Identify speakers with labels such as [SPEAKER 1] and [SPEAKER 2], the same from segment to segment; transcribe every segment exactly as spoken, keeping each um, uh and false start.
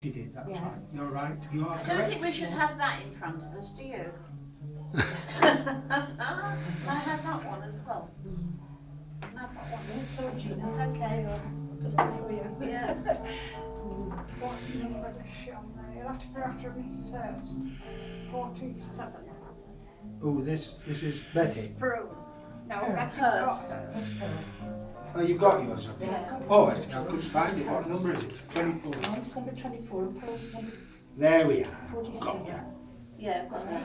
[SPEAKER 1] You did, that's
[SPEAKER 2] Yeah.
[SPEAKER 1] right. You're right. You are
[SPEAKER 3] I
[SPEAKER 1] correct.
[SPEAKER 3] don't think we should have that in front of us, do you? I had that one as well. I have that one.
[SPEAKER 2] It's so Gina, it's okay, I'll put it on for you.
[SPEAKER 3] Yeah.
[SPEAKER 4] What number is she on there? You'll have to go after Missus Hurst. forty-seven.
[SPEAKER 1] Oh, this this is Betty.
[SPEAKER 4] Prune. No,
[SPEAKER 2] Her.
[SPEAKER 4] Betty's
[SPEAKER 3] Hurst.
[SPEAKER 4] got her.
[SPEAKER 2] That's her.
[SPEAKER 1] Oh, you've got yours. Have you?
[SPEAKER 2] Yeah.
[SPEAKER 1] Oh, I couldn't find it. What number is it? twenty-four.
[SPEAKER 2] Mine's number twenty-four and Paul's number
[SPEAKER 1] There we are.
[SPEAKER 2] forty-seven.
[SPEAKER 3] Yeah, yeah, I've got that.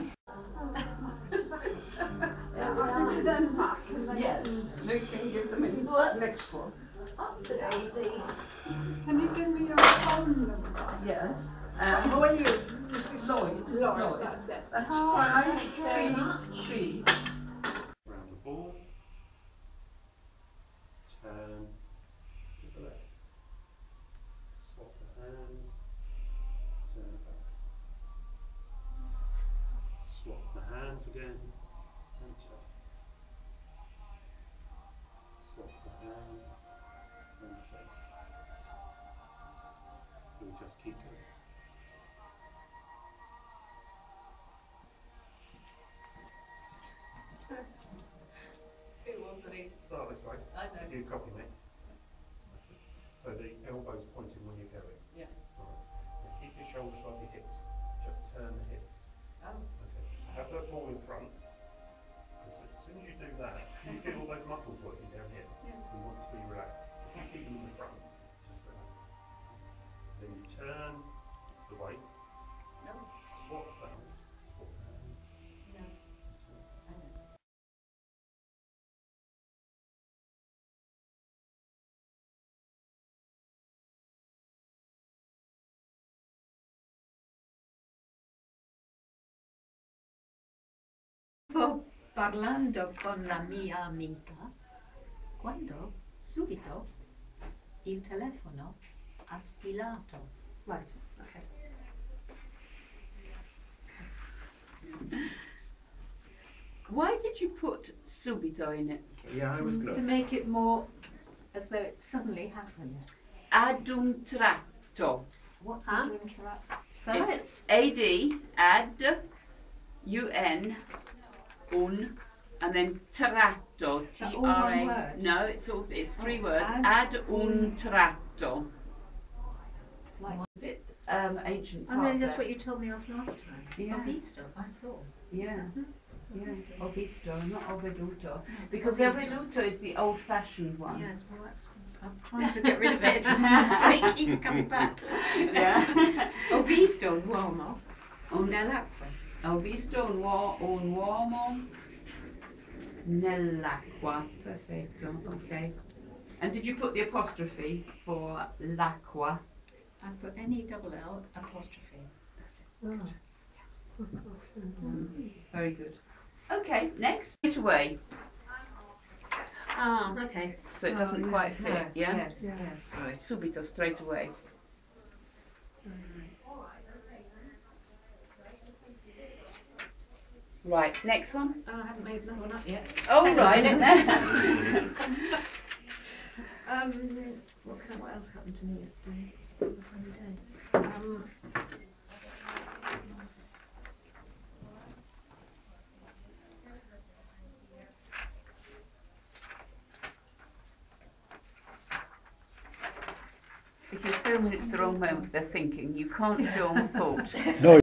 [SPEAKER 4] I'll give you them back and then
[SPEAKER 5] Yes, we can give them in the next one.
[SPEAKER 3] Up to Daisy.
[SPEAKER 4] can you give me your phone number?
[SPEAKER 5] Yes.
[SPEAKER 4] Um,
[SPEAKER 5] Um,
[SPEAKER 4] Who are you? Missus
[SPEAKER 5] Lloyd.
[SPEAKER 4] Lloyd,
[SPEAKER 5] Lloyd.
[SPEAKER 4] that's it.
[SPEAKER 5] That's
[SPEAKER 4] Oh,
[SPEAKER 5] five,
[SPEAKER 3] thank you very much.
[SPEAKER 5] three, three.
[SPEAKER 6] Round the ball. Turn to the left. Swap the hands. Turn back. Swap the hands again. And turn. Swap the hands. And turn. We'll just keep going. Start this way.
[SPEAKER 5] I know.
[SPEAKER 6] You copy me. So the elbow's pointing when you're going.
[SPEAKER 5] Yeah.
[SPEAKER 6] Alright. Now keep your shoulders like your hips. Just turn the hips.
[SPEAKER 5] Oh.
[SPEAKER 6] Okay. Have that ball in front. Because as soon as you do that, you feel all those muscles working down here.
[SPEAKER 5] Yeah.
[SPEAKER 6] You want to be relaxed. So if you keep them in the front, just relax. Then you turn the weight.
[SPEAKER 5] No.
[SPEAKER 6] Swap the hands. Swap the hands.
[SPEAKER 5] No.
[SPEAKER 7] Sto parlando con la mia amica quando subito il telefono ha squillato.
[SPEAKER 5] Right, okay. Why did you put subito in it?
[SPEAKER 6] Yeah, I was
[SPEAKER 7] To
[SPEAKER 6] good.
[SPEAKER 7] make it more as though it suddenly happened.
[SPEAKER 5] Ad un tratto.
[SPEAKER 7] What's
[SPEAKER 3] Huh?
[SPEAKER 7] the interact?
[SPEAKER 3] Spell
[SPEAKER 5] It's
[SPEAKER 3] it.
[SPEAKER 5] A D, ad, U N, un, and then tratto.
[SPEAKER 7] Is that
[SPEAKER 5] T
[SPEAKER 7] all
[SPEAKER 5] R
[SPEAKER 7] one
[SPEAKER 5] A.
[SPEAKER 7] word?
[SPEAKER 5] No, it's all. It's three
[SPEAKER 7] Oh,
[SPEAKER 5] words.
[SPEAKER 7] ad
[SPEAKER 5] Ad un tratto.
[SPEAKER 7] Like,
[SPEAKER 5] A bit um, ancient.
[SPEAKER 7] and then
[SPEAKER 5] part
[SPEAKER 7] that's
[SPEAKER 5] there.
[SPEAKER 7] what you told me of last time.
[SPEAKER 5] Yeah.
[SPEAKER 7] Of Easter, I saw.
[SPEAKER 5] Yeah. Yeah,
[SPEAKER 7] Ovisto.
[SPEAKER 5] Ovisto, not Oveduto. Because
[SPEAKER 7] Ovisto.
[SPEAKER 5] Oveduto is the old-fashioned one.
[SPEAKER 7] Yes, well that's. I'm trying to get rid of it, but it keeps coming back.
[SPEAKER 5] Yeah.
[SPEAKER 7] Ho visto un uomo
[SPEAKER 5] Un,
[SPEAKER 7] nell'acqua.
[SPEAKER 5] ho visto un, uo- un uomo nell'acqua. Perfetto. Okay. And did you put the apostrophe for l'acqua?
[SPEAKER 7] I put N E double L apostrophe. That's it.
[SPEAKER 5] Mm. Very good. Okay. Next, straight away.
[SPEAKER 3] Ah,
[SPEAKER 7] Okay.
[SPEAKER 5] So it doesn't quite fit.
[SPEAKER 7] No,
[SPEAKER 5] Yeah.
[SPEAKER 7] Yes, yes.
[SPEAKER 5] Right. Subito, straight away. Right. Next one.
[SPEAKER 7] Oh, I haven't made another one up yet.
[SPEAKER 5] Oh right.
[SPEAKER 7] Um, what, can, what else happened to me yesterday? It's a bit of a funny day. Um,
[SPEAKER 5] If you film and it's the wrong moment they're thinking, you can't film thought.
[SPEAKER 1] No.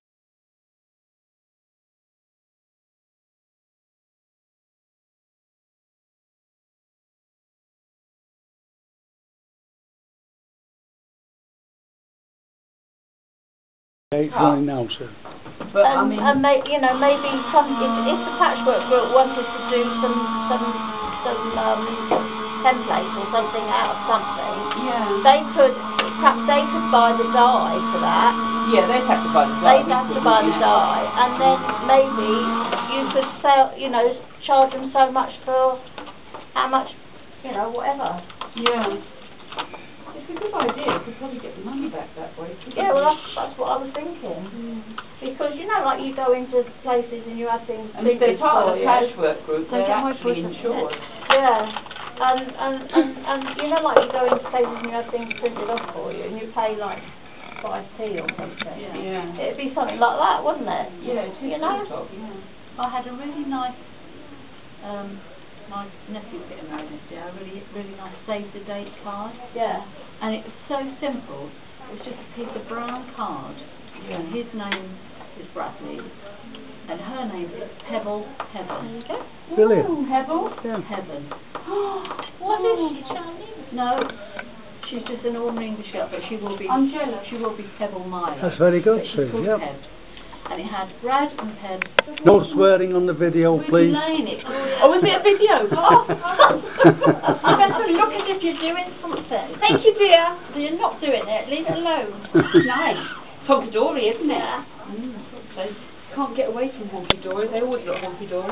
[SPEAKER 1] Right now, sir.
[SPEAKER 5] But I
[SPEAKER 8] and,
[SPEAKER 5] mean,
[SPEAKER 8] and may, you know, maybe some if, if the patchwork group wanted to do some some some um, templates or something out of something,
[SPEAKER 5] yeah,
[SPEAKER 8] they could perhaps they could buy the dye for that.
[SPEAKER 5] yeah, they'd have to buy the dye.
[SPEAKER 8] They'd have to buy the dye, and then maybe you could sell, you know, charge them so much for how much, you know, whatever.
[SPEAKER 5] Yeah. It's a good idea. You could probably get the money back that way.
[SPEAKER 8] Yeah, well, that's, that's what I was thinking.
[SPEAKER 5] Mm.
[SPEAKER 8] Because you know, like you go into places and you have things
[SPEAKER 5] And if they're
[SPEAKER 8] printed
[SPEAKER 5] part
[SPEAKER 8] for
[SPEAKER 5] of the
[SPEAKER 8] you.
[SPEAKER 5] patchwork group,
[SPEAKER 8] Don't
[SPEAKER 5] they're
[SPEAKER 8] get my
[SPEAKER 5] actually
[SPEAKER 8] boyfriend.
[SPEAKER 5] insured.
[SPEAKER 8] Yeah, and, and, and, and you know, like you go into places and you have things printed off for you, and you pay like five p or something.
[SPEAKER 2] Yeah.
[SPEAKER 8] It'd be something like that, wouldn't it?
[SPEAKER 2] Yeah, it is
[SPEAKER 8] You know?
[SPEAKER 2] sort of, yeah. I had a really nice, um, my nephew getting married this year, a really, really nice save the date card.
[SPEAKER 8] Yeah.
[SPEAKER 2] And it was so simple. It was just a piece of brown card.
[SPEAKER 8] Yeah.
[SPEAKER 2] And his name is Bradley. And her name is Pebble Heaven.
[SPEAKER 8] There you go.
[SPEAKER 1] Brilliant.
[SPEAKER 2] Pebble
[SPEAKER 1] Yeah.
[SPEAKER 2] Heaven.
[SPEAKER 8] What is she, Chinese?
[SPEAKER 2] No, she's just an ordinary English girl, but she will be.
[SPEAKER 8] I'm jealous.
[SPEAKER 2] She will be Pebble Milo.
[SPEAKER 1] That's very good,
[SPEAKER 2] But she's
[SPEAKER 1] Sue,
[SPEAKER 2] called
[SPEAKER 1] yeah.
[SPEAKER 2] Peb. And it had Brad and Peb.
[SPEAKER 1] No swearing on the video,
[SPEAKER 2] We've
[SPEAKER 1] please.
[SPEAKER 2] been laying it.
[SPEAKER 8] Oh, is it a video? Oh, you better look as if you're doing something. Thank you, dear. So you're not doing it. Leave it alone.
[SPEAKER 2] Nice. Honky dory, isn't it?
[SPEAKER 8] Yeah.
[SPEAKER 2] Mm. So can't get away from honky dory. They always look honky dory.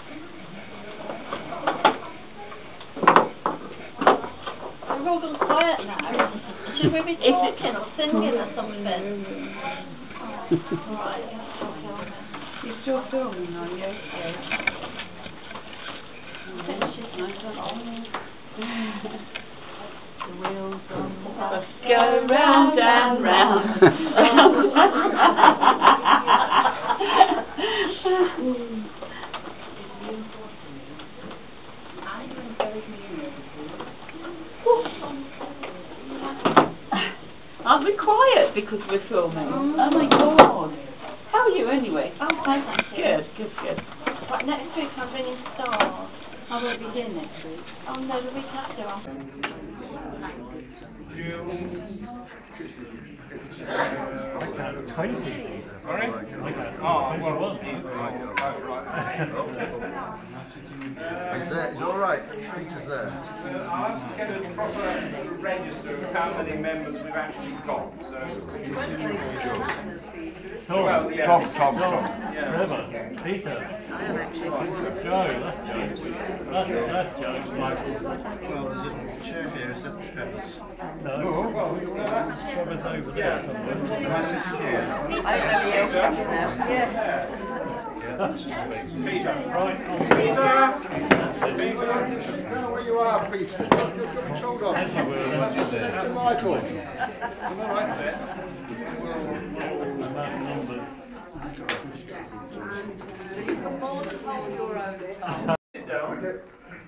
[SPEAKER 8] We've all gone quiet now. Should we be talking or singing or something? Right.
[SPEAKER 2] You're still filming, are you? The wheels on the bus go round and round. Aren't we quiet because we're filming? Oh my god. How are you anyway?
[SPEAKER 8] I'm fine, thank you.
[SPEAKER 2] Good, good, good.
[SPEAKER 8] Right, next week I'm ringing stars.
[SPEAKER 2] I won't be here next week.
[SPEAKER 8] Oh no, the week after I'm...
[SPEAKER 6] twenty.
[SPEAKER 1] Sorry?
[SPEAKER 6] Oh, well,
[SPEAKER 9] He's there, he's alright, Peter's there.
[SPEAKER 1] I'll have to get a proper register of how many members we've actually got. So, well, yeah.
[SPEAKER 9] Tom, Tom, Tom.
[SPEAKER 1] Yeah.
[SPEAKER 6] Trevor, Peter, Joe, that's Joe. That, that's Joe, Michael.
[SPEAKER 9] Well, there's a chair here, is that Trevor's?
[SPEAKER 6] No, Trevor's over there somewhere.
[SPEAKER 9] Am I sitting here?
[SPEAKER 7] I don't know the else comes now.
[SPEAKER 1] Yeah. Peter.
[SPEAKER 6] Right on.
[SPEAKER 1] Peter.
[SPEAKER 9] I don't know where you are, Peter. You've got to be told off. Mister Michael. Am I right there?
[SPEAKER 6] And that number.
[SPEAKER 1] Sit down.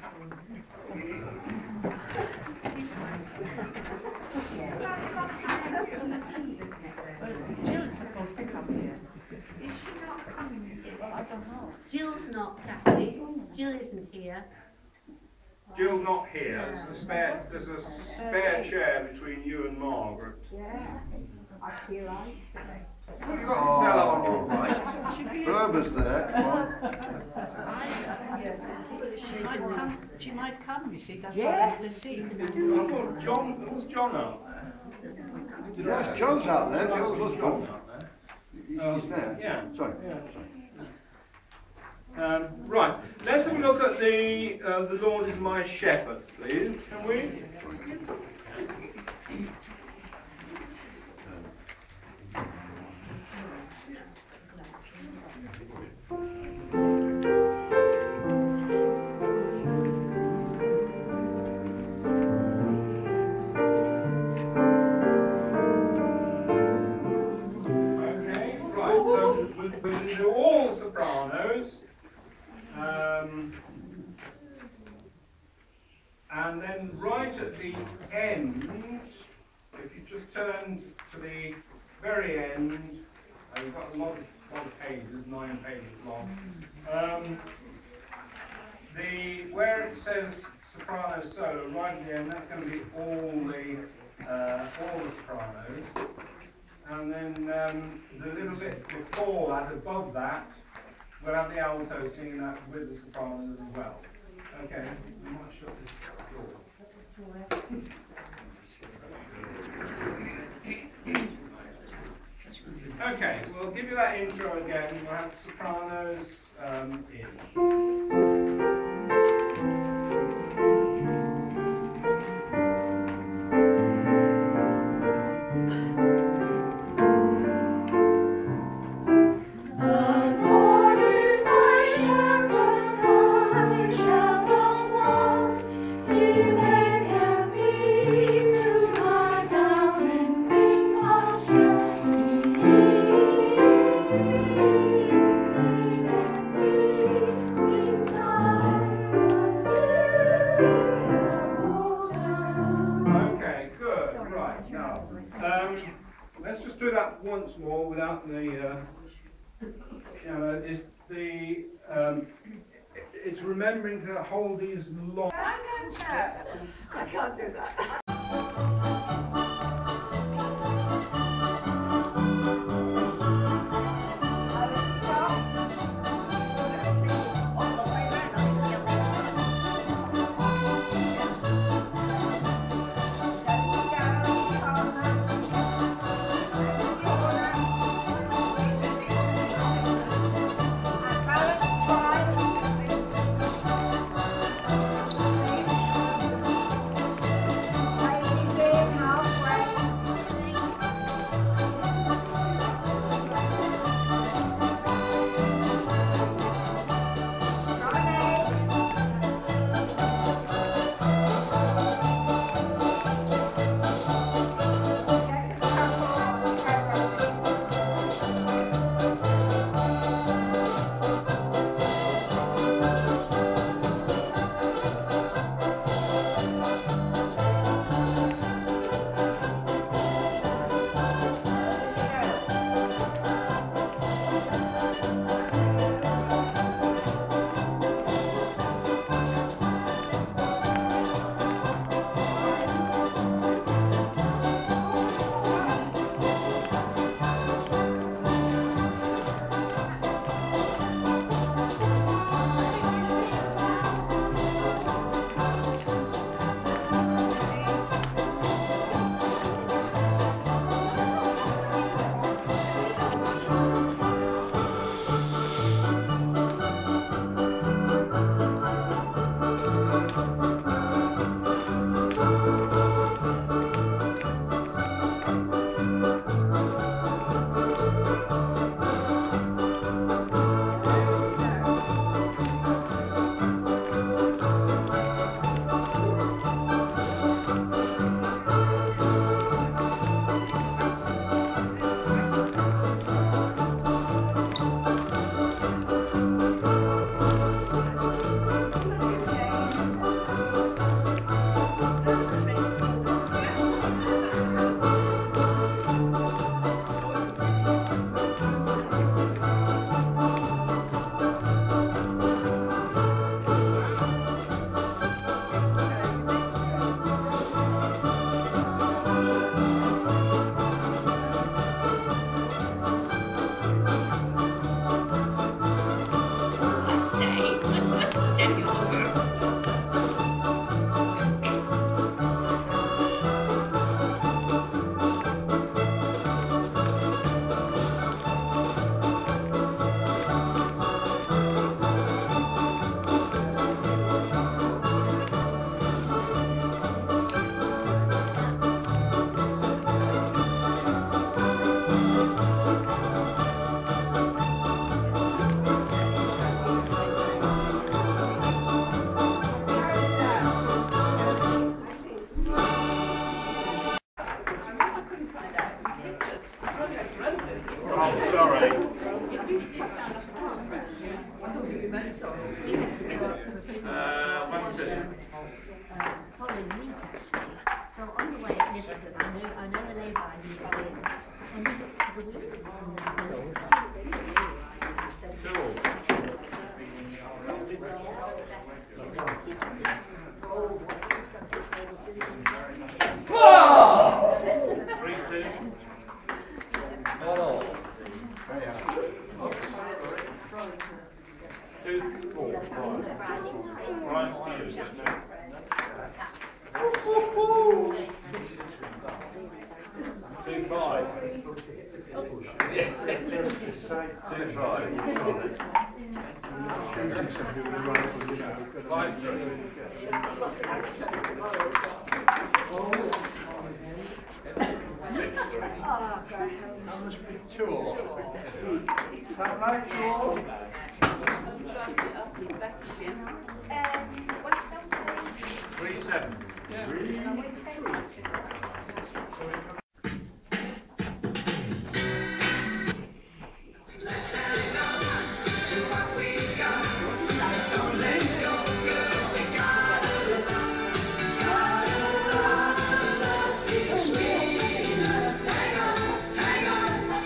[SPEAKER 3] Jill's supposed to come here. Is she not coming? I don't know. Jill's not, Kathy. Jill isn't here.
[SPEAKER 1] Jill's not here. There's a spare, there's a spare chair between you and Margaret.
[SPEAKER 4] Yeah, I feel ice.
[SPEAKER 1] Well, you've got Stella on your right.
[SPEAKER 9] Berber's there.
[SPEAKER 3] She might come, she might come, you see, that's why I
[SPEAKER 4] Yeah.
[SPEAKER 3] left the seat.
[SPEAKER 1] I thought John, was John out there?
[SPEAKER 9] Yes, John's out there, John's
[SPEAKER 1] John's
[SPEAKER 9] husband.
[SPEAKER 1] out there.
[SPEAKER 9] He's, he's there.
[SPEAKER 1] Yeah.
[SPEAKER 9] Sorry.
[SPEAKER 1] Um, right, let's have a look at the uh, the Lord is my shepherd, please, can we? Okay, right, so we'll, we'll do all sopranos. Um, and then right at the end, if you just turn to the very end, uh, you've got a lot of, lot of pages, nine pages long. Um, the where it says soprano solo, right at the end, that's going to be all the uh, all the sopranos. And then um, the little bit before that, above that, we'll have the alto singing that with the sopranos as well. Okay, we might shut this door. Okay, we'll give you that intro again. We'll have the sopranos um, in.
[SPEAKER 10] He maketh me to lie down in green pastures.
[SPEAKER 1] once more without the uh, piano is the um, it's remembering to hold these long.
[SPEAKER 7] I can't do that.
[SPEAKER 10] Hang on,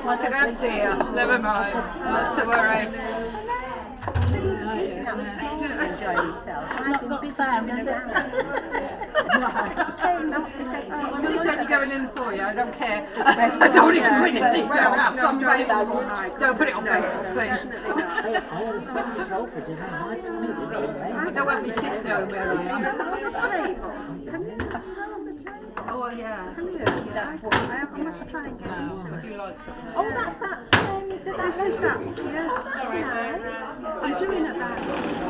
[SPEAKER 7] I said, oh dear, never mind, not to worry.
[SPEAKER 8] Enjoy himself. I've been busy coming around. He came up, he said, oh,
[SPEAKER 7] Well, it's only going in for you, I don't care. I don't want to swing anything around someday. Don't put it on Facebook, please. I don't want my sister knowing where I am.
[SPEAKER 8] on the table. Can you not sit on the table?
[SPEAKER 7] Oh, yeah.
[SPEAKER 8] Can you? I, I must try and get into
[SPEAKER 7] I
[SPEAKER 8] it.
[SPEAKER 7] do like something like
[SPEAKER 8] Oh, that's that. Um, this is that. Yeah, that's nice. I'm doing it back.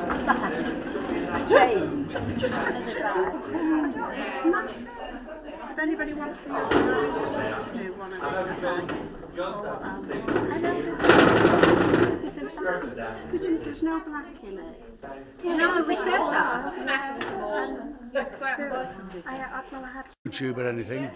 [SPEAKER 8] Change. Just finish it back. It's massive. If anybody wants the other to do one of them, or, um, I know there's different sizes. We didn't, there's no black in it.
[SPEAKER 7] No, we said that.
[SPEAKER 8] Um, I, I, well, I had
[SPEAKER 9] YouTube or anything.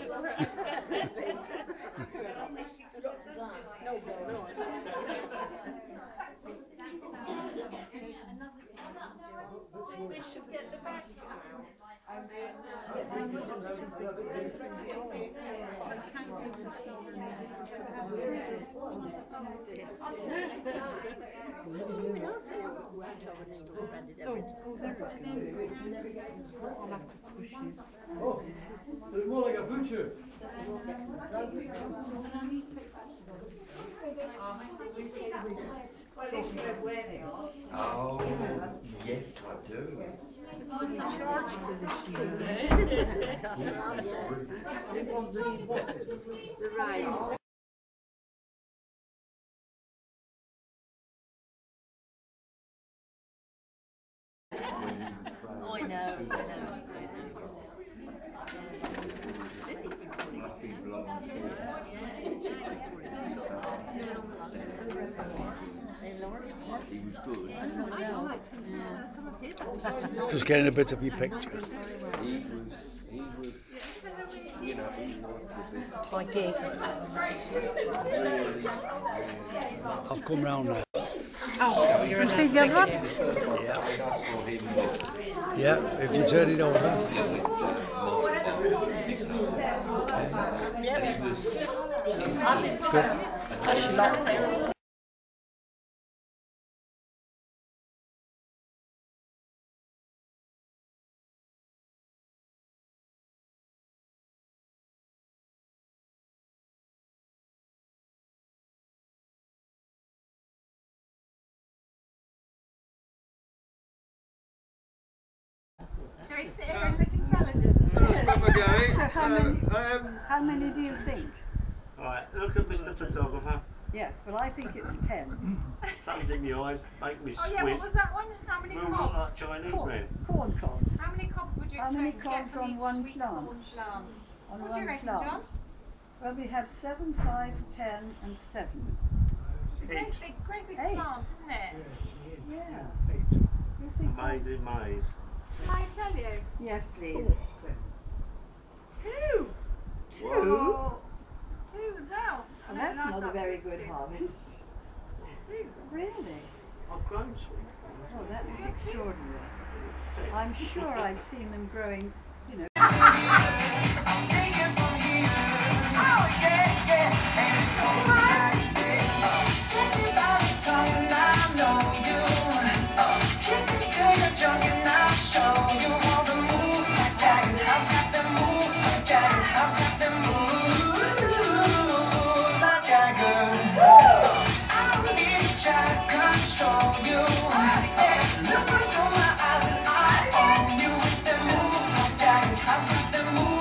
[SPEAKER 10] Oh, there's more like a butcher.
[SPEAKER 11] Oh, yes, I do.
[SPEAKER 8] right.
[SPEAKER 2] I know, I know.
[SPEAKER 9] Just getting a bit of your picture.
[SPEAKER 11] He was, he was, you know, he was the best.
[SPEAKER 8] My gig.
[SPEAKER 11] Really,
[SPEAKER 9] I've come round now.
[SPEAKER 8] Oh, you're see the other one?
[SPEAKER 9] Yeah, if you turn it over.
[SPEAKER 8] It's good. That's not.
[SPEAKER 3] Shall we sit here and look intelligent?
[SPEAKER 4] So how many,
[SPEAKER 10] Um,
[SPEAKER 4] how many do you think?
[SPEAKER 6] Right, look at Mister Photographer.
[SPEAKER 4] Yes, well I think it's ten.
[SPEAKER 6] Something's in your eyes, make me
[SPEAKER 3] Oh yeah,
[SPEAKER 6] squint.
[SPEAKER 3] what was that one? How many
[SPEAKER 6] We'll look
[SPEAKER 3] cobs?
[SPEAKER 6] like Chinese
[SPEAKER 4] Corn,
[SPEAKER 6] men.
[SPEAKER 4] corn cobs.
[SPEAKER 3] How many cobs would you
[SPEAKER 4] How
[SPEAKER 3] expect
[SPEAKER 4] many
[SPEAKER 3] to get
[SPEAKER 4] cobs
[SPEAKER 3] from
[SPEAKER 4] on
[SPEAKER 3] each
[SPEAKER 4] one
[SPEAKER 3] sweet
[SPEAKER 4] plant?
[SPEAKER 3] corn plant?
[SPEAKER 4] On
[SPEAKER 3] What
[SPEAKER 4] one
[SPEAKER 3] do you reckon,
[SPEAKER 4] plant.
[SPEAKER 3] John?
[SPEAKER 4] Well, we have seven, five, ten, and seven.
[SPEAKER 3] It's a great big, great big
[SPEAKER 4] Eight.
[SPEAKER 3] plant, isn't it?
[SPEAKER 4] Yeah. You think
[SPEAKER 6] Amazing maze.
[SPEAKER 3] Can I tell you?
[SPEAKER 4] Yes, please.
[SPEAKER 3] Two!
[SPEAKER 4] Two?
[SPEAKER 3] Two as well.
[SPEAKER 4] And
[SPEAKER 3] No,
[SPEAKER 4] that's
[SPEAKER 3] last
[SPEAKER 4] not a
[SPEAKER 3] time
[SPEAKER 4] very
[SPEAKER 3] it was
[SPEAKER 4] good
[SPEAKER 3] two.
[SPEAKER 4] harvest.
[SPEAKER 3] Two.
[SPEAKER 4] Really?
[SPEAKER 6] I've grown sweet.
[SPEAKER 4] Oh, that is extraordinary. I'm sure I've seen them growing, you know.
[SPEAKER 12] Look into my eyes and I own you with the move like that.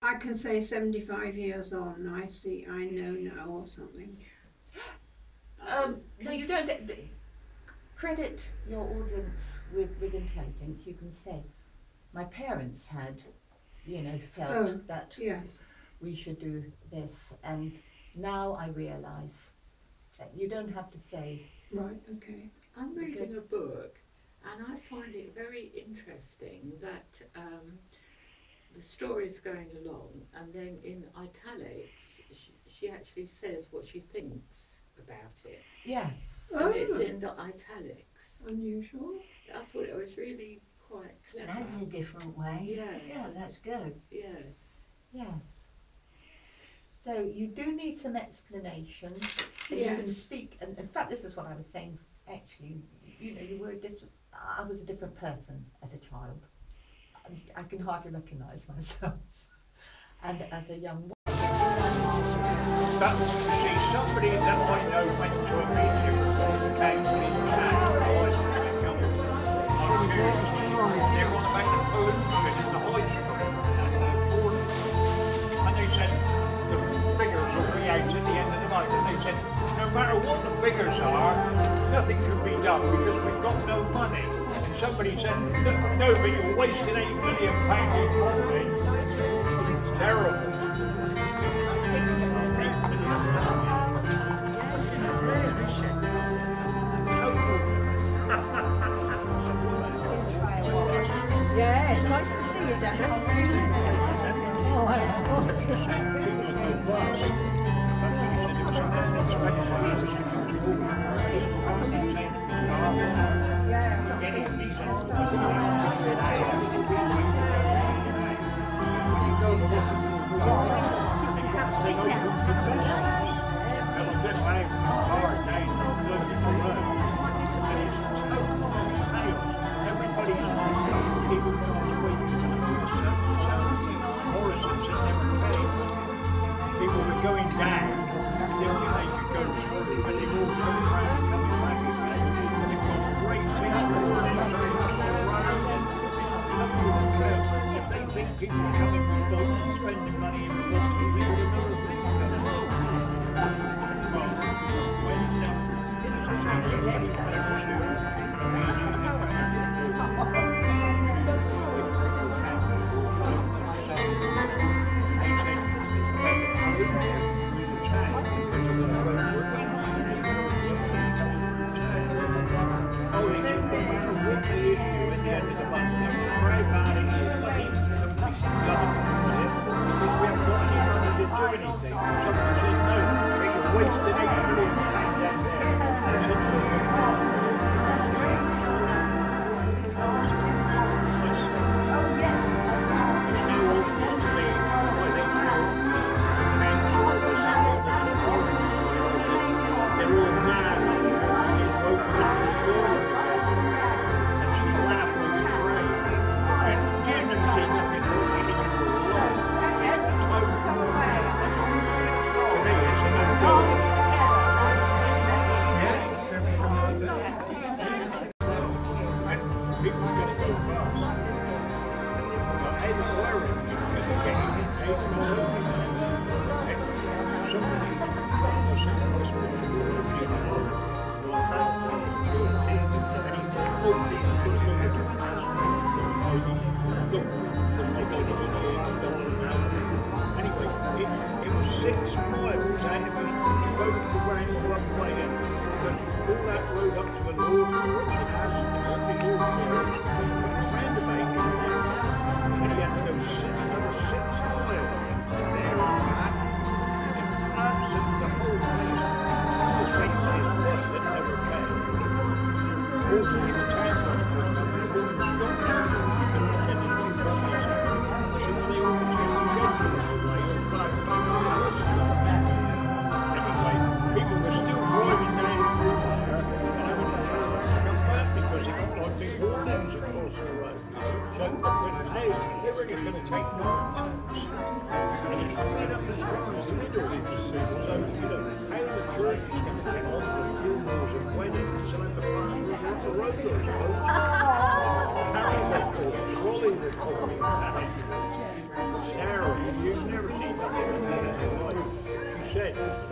[SPEAKER 8] I can say seventy-five years on, I see, I know now or something.
[SPEAKER 12] Um, no, you don't credit your audience with, with intelligence. You can say, my parents had, you know, felt
[SPEAKER 8] Oh,
[SPEAKER 12] that
[SPEAKER 8] yes.
[SPEAKER 12] we should do this, and now I realise that you don't have to say.
[SPEAKER 8] Right, okay.
[SPEAKER 13] I'm reading a book, and I find it very interesting that um, the story's going along, and then in italics, she, she actually says what she thinks about it.
[SPEAKER 12] Yes.
[SPEAKER 13] And
[SPEAKER 8] Oh.
[SPEAKER 13] it's in the italics.
[SPEAKER 8] Unusual.
[SPEAKER 13] I thought it was really quite clever.
[SPEAKER 12] That's a different way.
[SPEAKER 13] Yeah.
[SPEAKER 12] Yeah, that's good.
[SPEAKER 13] Yes.
[SPEAKER 12] Yes. So you do need some explanation. So you can
[SPEAKER 8] Yes.
[SPEAKER 12] speak, and in fact, this is what I was saying. Actually, you know, you were a dis- I was a different person as a child. I, I can hardly recognise myself, and as a young woman.
[SPEAKER 14] But see, somebody that I know went to a meeting before came to his town. They want to make a poem because it's the high school and the board. And they said the figures will be out at the end of the month. And they said, no matter what the figures are, nothing can be done because we've got no money. And somebody said, no, but you're wasting eight million pounds in holding. It's terrible.
[SPEAKER 7] Yeah, it's nice to see you, Dennis. Oh,
[SPEAKER 14] People were going down, thinking they could go through, but they all come around, coming back again. And they've got great things going on. If they think people are coming with boats and spending money in the boats, they think they're another thing. Well, when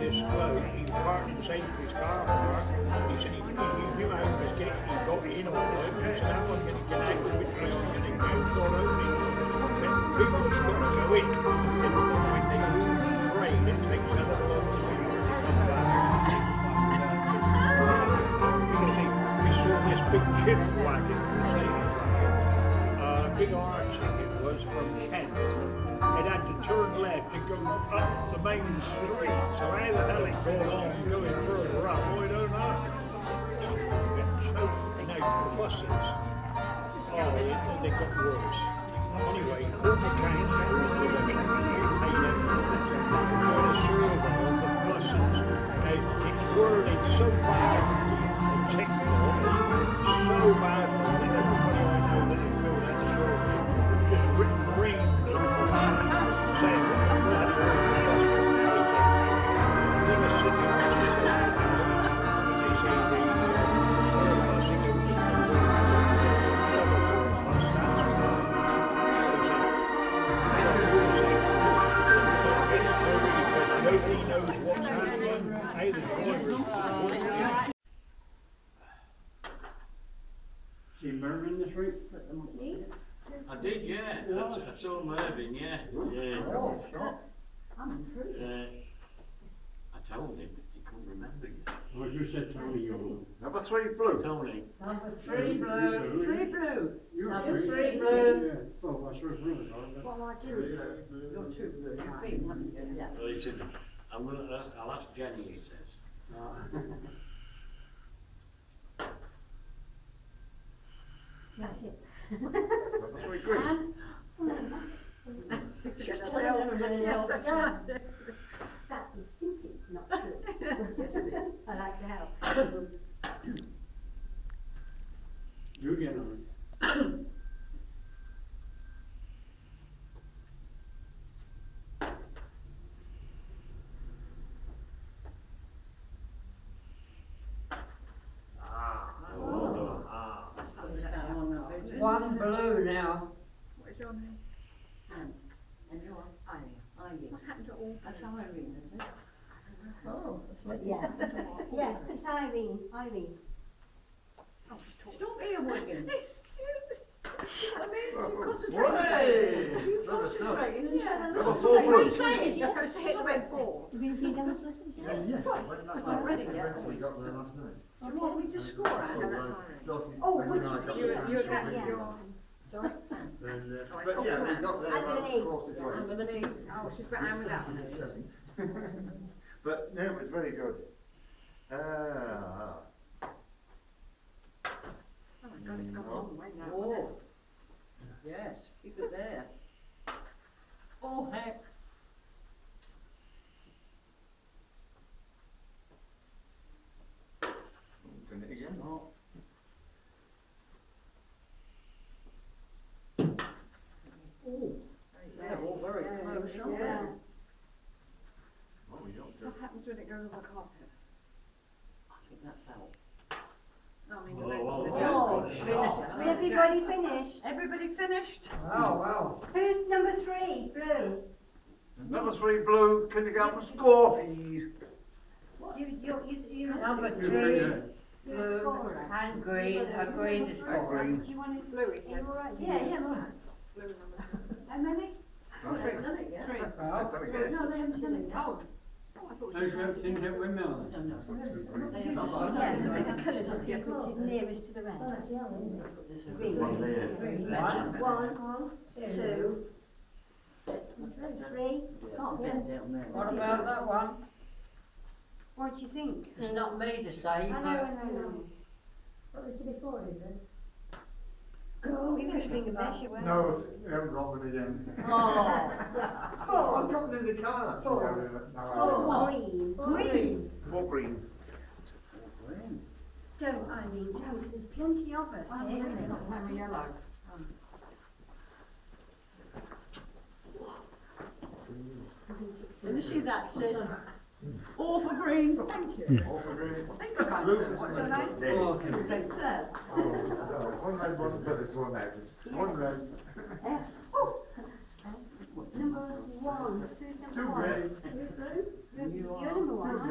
[SPEAKER 14] this bloke, he was parking Sainsbury's car park. He said he, he, he knew how he was getting, he got it in all right. He said, how am I going to get out of it? Because I'm going to get a door opening. People have got to go in. And when they lose the train, it takes another long time to come back. Because he, we saw this big chip wagon, uh, big arch it was from Kent. It had to turn left and go up the main street. So how the hell it got on going further up, I don't know. So, now, the buses, oh, they, they got worse. Anyway, all the trains that were made up, the survey on the buses, now, it's whirling so bad and technical, so bad that everybody I know that is built that survey just written green saying that nobody knows what's happening. Hey, the drivers.
[SPEAKER 10] See Mervyn this week?
[SPEAKER 11] I did, yeah. I, I saw Mervyn, yeah. Yeah.
[SPEAKER 10] Oh, stop.
[SPEAKER 11] I'm improved. Uh, I told him, but he couldn't remember you.
[SPEAKER 10] Oh, you said Tony, you
[SPEAKER 11] Number three blue. Tony.
[SPEAKER 12] Number three blue. Three blue.
[SPEAKER 10] You're
[SPEAKER 12] Number
[SPEAKER 10] three.
[SPEAKER 12] three blue.
[SPEAKER 10] Yeah. Oh, I suppose brothers are, but...
[SPEAKER 12] Well, I do, so you're two blue. You've been, haven't you? Yeah.
[SPEAKER 11] Well, he said, I'm gonna ask, I'll ask Jenny, he says.
[SPEAKER 10] Ah.
[SPEAKER 8] That's it.
[SPEAKER 11] Number three green.
[SPEAKER 8] That is simply not true. Yes, it is. I like to help.
[SPEAKER 10] You get on it.
[SPEAKER 12] One blue now.
[SPEAKER 3] What's your name? Anne. And you're Eileen. Eileen. What's happened to all? That's Irene, isn't it?
[SPEAKER 8] Oh, yeah. Yeah, it's Irene. Irene.
[SPEAKER 3] Oh, stop earwigging. I mean, you concentrate.
[SPEAKER 9] Hey!
[SPEAKER 3] You concentrating and
[SPEAKER 9] Yeah.
[SPEAKER 3] saying,
[SPEAKER 9] Number four blue.
[SPEAKER 3] you're saying you're supposed to hit the red ball.
[SPEAKER 8] You been done this lesson?
[SPEAKER 9] Yes,
[SPEAKER 3] Right.
[SPEAKER 9] that's
[SPEAKER 3] Not ready yet.
[SPEAKER 9] eventually got there last night.
[SPEAKER 3] Do you want me to score, Anne? No, that's Irene.
[SPEAKER 9] Oh,
[SPEAKER 3] which
[SPEAKER 9] you,
[SPEAKER 3] you, you're
[SPEAKER 9] yeah.
[SPEAKER 3] that, you're, sorry?
[SPEAKER 9] Then, uh,
[SPEAKER 3] Sorry,
[SPEAKER 9] but
[SPEAKER 3] oh,
[SPEAKER 9] yeah, we
[SPEAKER 3] Anne.
[SPEAKER 9] got there
[SPEAKER 8] I'm with an
[SPEAKER 9] about
[SPEAKER 8] E.
[SPEAKER 9] quarter to
[SPEAKER 3] I'm
[SPEAKER 9] eight.
[SPEAKER 3] with an E. Oh, she's got Anne without an E.
[SPEAKER 9] Seven. But no, it was very good. Ah.
[SPEAKER 3] Oh my God, it's gone a long way now.
[SPEAKER 12] Oh. Yes, keep it there. Oh, heck.
[SPEAKER 9] Turn it again.
[SPEAKER 12] Oh. Oh. They're all very close, aren't they?
[SPEAKER 8] Yeah.
[SPEAKER 9] Oh, we don't do
[SPEAKER 3] What happens when it goes on the carpet?
[SPEAKER 12] I think that's out.
[SPEAKER 3] No, I mean, the
[SPEAKER 11] Oh,
[SPEAKER 3] red
[SPEAKER 11] oh,
[SPEAKER 3] ball.
[SPEAKER 11] oh,
[SPEAKER 3] The
[SPEAKER 11] oh,
[SPEAKER 3] red ball.
[SPEAKER 8] Everybody finished?
[SPEAKER 12] Everybody finished?
[SPEAKER 10] Oh, wow.
[SPEAKER 8] Who's number three? Blue.
[SPEAKER 9] Number three blue, can you get up and score, please?
[SPEAKER 8] You, you, you, you're a
[SPEAKER 12] Number
[SPEAKER 10] You
[SPEAKER 12] three,
[SPEAKER 10] yeah.
[SPEAKER 8] you're a scorer.
[SPEAKER 12] and green, a green is
[SPEAKER 9] And green.
[SPEAKER 8] Do you want to?
[SPEAKER 3] Blue, he
[SPEAKER 8] Are
[SPEAKER 3] said.
[SPEAKER 8] you all right?
[SPEAKER 3] Yeah, yeah, right. Blue number three.
[SPEAKER 8] How many?
[SPEAKER 3] Oh, they haven't done it yet.
[SPEAKER 12] Three.
[SPEAKER 10] Well,
[SPEAKER 9] Done again.
[SPEAKER 3] No, they haven't done it. Oh. Oh, I thought
[SPEAKER 10] those
[SPEAKER 3] she
[SPEAKER 10] were things that were melon.
[SPEAKER 12] I don't know.
[SPEAKER 8] Yeah, look at the colours and see which is nearest to the red. Green.
[SPEAKER 9] One there.
[SPEAKER 8] One, two, three.
[SPEAKER 12] Can't get down there.
[SPEAKER 5] What about that one?
[SPEAKER 8] What do you think?
[SPEAKER 5] It's not me to say,
[SPEAKER 8] I know, I
[SPEAKER 5] but
[SPEAKER 8] know, I know.
[SPEAKER 15] What was it before, is it?
[SPEAKER 8] Oh, we could bring a measure, weren't
[SPEAKER 9] No, we haven't got one again.
[SPEAKER 8] Oh. Four.
[SPEAKER 9] I've got them in the car. That's
[SPEAKER 8] Four.
[SPEAKER 9] the other- no, I
[SPEAKER 8] Four
[SPEAKER 9] haven't.
[SPEAKER 8] green. Green.
[SPEAKER 9] Four green.
[SPEAKER 8] Don't, I mean, don't, 'cause there's plenty of us
[SPEAKER 3] I'm
[SPEAKER 8] here.
[SPEAKER 3] green, not very yellow.
[SPEAKER 12] Did you see that, Sid? All for green. Thank you.
[SPEAKER 9] All for green.
[SPEAKER 12] Thank you, Councillor. What's your name?
[SPEAKER 10] Oh, okay.
[SPEAKER 12] Thanks, sir.
[SPEAKER 9] Oh, no, one red, one blue, it's one out. It's one red.
[SPEAKER 8] Uh, oh. Number one. Who's number
[SPEAKER 9] Two
[SPEAKER 8] one?
[SPEAKER 9] grey.
[SPEAKER 8] Who's blue? You're number one, aren't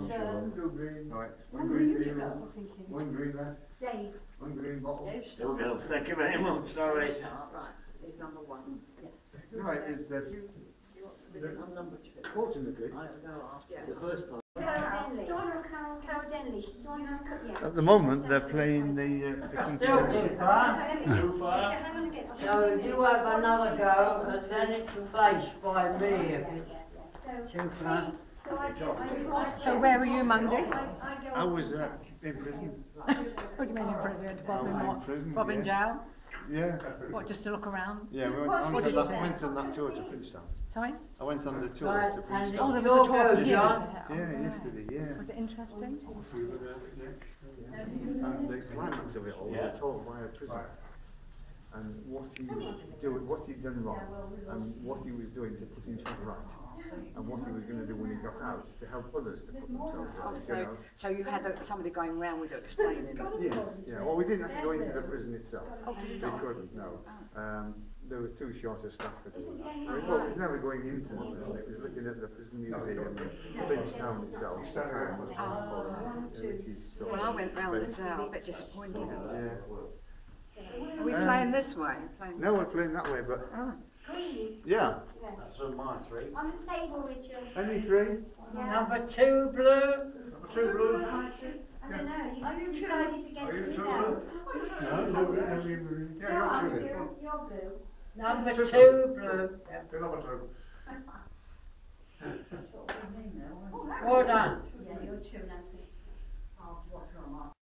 [SPEAKER 9] I'm sure. Two green. Right. One
[SPEAKER 15] Where
[SPEAKER 9] green
[SPEAKER 15] were you
[SPEAKER 9] beer,
[SPEAKER 15] go? Thinking.
[SPEAKER 9] one green left,
[SPEAKER 15] Dave.
[SPEAKER 9] one green bottle.
[SPEAKER 16] Still go. Thank you very much. Sorry.
[SPEAKER 15] Right, he's number one. Yeah.
[SPEAKER 9] Right, is that
[SPEAKER 15] I'm number two.
[SPEAKER 9] fortunately,
[SPEAKER 16] The first part.
[SPEAKER 15] Carol Denley. Carol Denley. You just cut, yeah.
[SPEAKER 9] at the moment they're playing the, uh, the
[SPEAKER 10] Still
[SPEAKER 9] concerto.
[SPEAKER 10] too far.
[SPEAKER 16] Too far.
[SPEAKER 15] Hang on again.
[SPEAKER 10] So you have another go, and then it's replaced by me if it's too far.
[SPEAKER 7] So where were you Monday?
[SPEAKER 9] I was uh, in prison.
[SPEAKER 7] What do you mean in prison? Bob
[SPEAKER 9] I
[SPEAKER 7] in
[SPEAKER 9] was in
[SPEAKER 7] what?
[SPEAKER 9] prison,
[SPEAKER 7] Bob in
[SPEAKER 9] yeah.
[SPEAKER 7] jail?
[SPEAKER 9] Yeah.
[SPEAKER 7] What, just to look around?
[SPEAKER 9] Yeah, we went
[SPEAKER 7] What
[SPEAKER 9] on,
[SPEAKER 7] did
[SPEAKER 9] to
[SPEAKER 7] you
[SPEAKER 9] that,
[SPEAKER 7] say?
[SPEAKER 9] went on that tour to Princeton.
[SPEAKER 7] Sorry?
[SPEAKER 9] I went on the tour
[SPEAKER 10] Right,
[SPEAKER 9] to
[SPEAKER 10] and
[SPEAKER 9] Princeton.
[SPEAKER 7] Oh, there was a tour for you.
[SPEAKER 9] Yeah, yesterday, yeah.
[SPEAKER 7] Was it interesting?
[SPEAKER 9] And the climax of it all was told by a prisoner. And what he was doing, what he'd done wrong, and what he was doing to put himself right, and what he was going to do when he got out to help others to put themselves
[SPEAKER 7] Oh,
[SPEAKER 9] right. You
[SPEAKER 7] so,
[SPEAKER 9] know?
[SPEAKER 7] so you had a, somebody going round with you explaining it?
[SPEAKER 9] Yes, yeah. Well, we didn't have to go into the prison itself.
[SPEAKER 7] Oh, did you
[SPEAKER 9] We
[SPEAKER 7] not?
[SPEAKER 9] couldn't, no. Um, there was too short a staff to do that. I mean, well, it was never going into the prison. It was looking at the prison museum, Bridgetown itself. Um, which is sort
[SPEAKER 7] Well, I
[SPEAKER 9] of
[SPEAKER 7] went round
[SPEAKER 9] very-
[SPEAKER 7] as well, a bit disappointed.
[SPEAKER 9] Yeah.
[SPEAKER 7] Are we
[SPEAKER 9] Um,
[SPEAKER 7] playing this way? Playing
[SPEAKER 9] No, we're playing that way, but
[SPEAKER 7] Oh.
[SPEAKER 15] Green.
[SPEAKER 9] yeah.
[SPEAKER 16] That's on my three.
[SPEAKER 15] On the table, Richard.
[SPEAKER 9] Any three?
[SPEAKER 15] Yeah.
[SPEAKER 10] Number two, blue.
[SPEAKER 9] Two blue.
[SPEAKER 15] I don't know, you decided to get it yourself.
[SPEAKER 9] No, no, no.
[SPEAKER 15] Yeah, you're blue. You're blue.
[SPEAKER 10] Number two, blue. Yeah.
[SPEAKER 9] Number two.
[SPEAKER 10] Well done.
[SPEAKER 15] Yeah, you're two, Nancy.